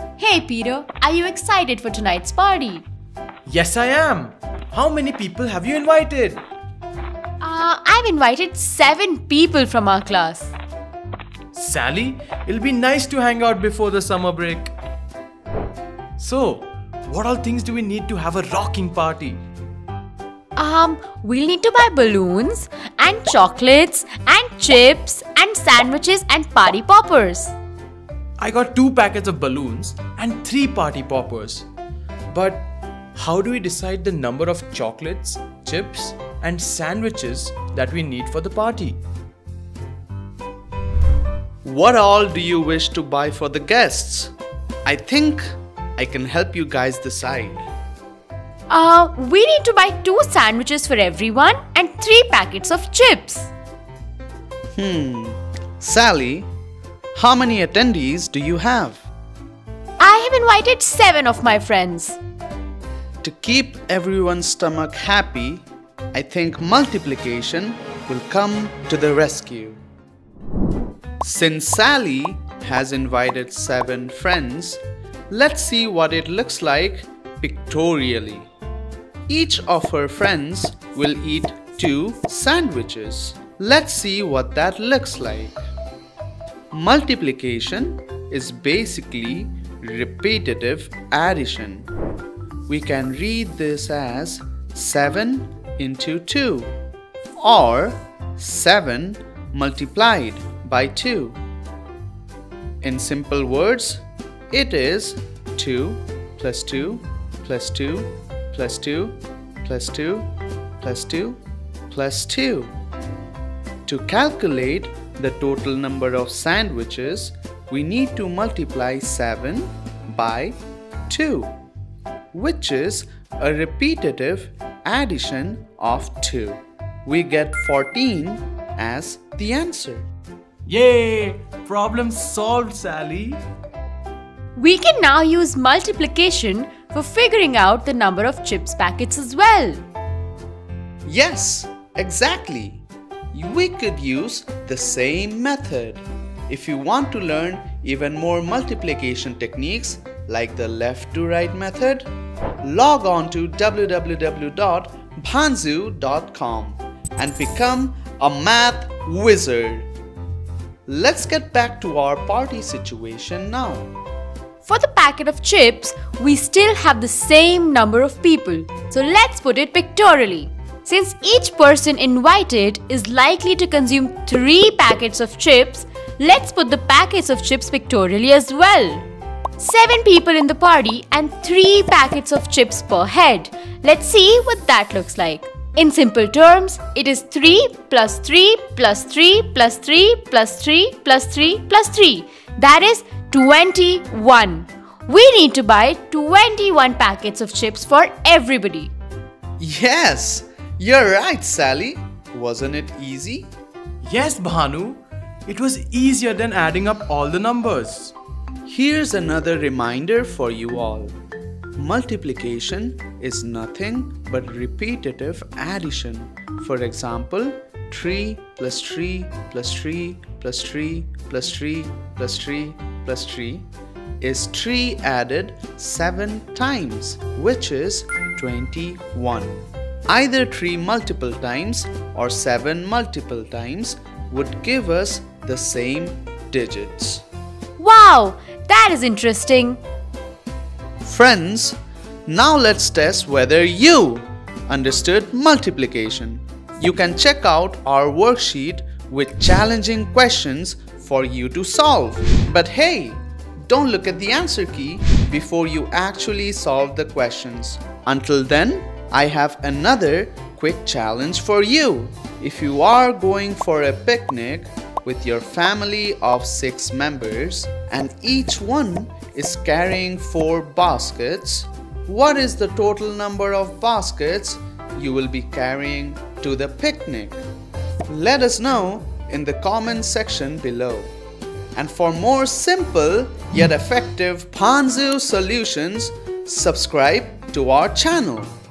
Hey Peter, are you excited for tonight's party? Yes, I am. How many people have you invited? I've invited 7 people from our class. Sally, it'll be nice to hang out before the summer break. So, what all things do we need to have a rocking party? We'll need to buy balloons and chocolates and chips and sandwiches and party poppers. I got 2 packets of balloons and 3 party poppers. But how do we decide the number of chocolates, chips and sandwiches that we need for the party? What all do you wish to buy for the guests? I think I can help you guys decide. We need to buy 2 sandwiches for everyone and 3 packets of chips. Sally, how many attendees do you have? I have invited 7 of my friends. To keep everyone's stomach happy, I think multiplication will come to the rescue. Since Sally has invited 7 friends, let's see what it looks like pictorially. Each of her friends will eat 2 sandwiches. Let's see what that looks like. Multiplication is basically repetitive addition. We can read this as 7 into 2 or 7 multiplied by 2. In simple words, it is 2 plus 2 plus 2 plus 2 plus 2 plus 2 plus 2. To calculate the total number of sandwiches, we need to multiply 7 by 2, which is a repetitive addition of 2. We get 14 as the answer. Yay! Problem solved, Sally. We can now use multiplication for figuring out the number of chips packets as well. Yes, exactly. We could use the same method. If you want to learn even more multiplication techniques like the left to right method, log on to www.bhanzu.com and become a math wizard. Let's get back to our party situation now. For the packet of chips, we still have the same number of people. So let's put it pictorially. Since each person invited is likely to consume 3 packets of chips, let's put the packets of chips pictorially as well. 7 people in the party and 3 packets of chips per head. Let's see what that looks like. In simple terms, it is 3 plus 3 plus 3 plus 3 plus 3 plus 3 plus 3. That is 21. We need to buy 21 packets of chips for everybody. Yes, you're right, Sally. Wasn't it easy? Yes, Bhanu. It was easier than adding up all the numbers. Here's another reminder for you all. Multiplication is nothing but repetitive addition. For example, 3 plus 3 plus 3 plus 3 plus 3 plus 3 plus 3 is 3 added 7 times, which is 21. Either 3 multiple times or 7 multiple times would give us the same digits. Wow, that is interesting. Friends, now let's test whether you understood multiplication. You can check out our worksheet with challenging questions for you to solve. But hey, don't look at the answer key before you actually solve the questions. Until then, I have another quick challenge for you. If you are going for a picnic with your family of 6 members and each one is carrying 4 baskets, what is the total number of baskets you will be carrying to the picnic? Let us know in the comment section below. And for more simple yet effective Bhanzu solutions, subscribe to our channel.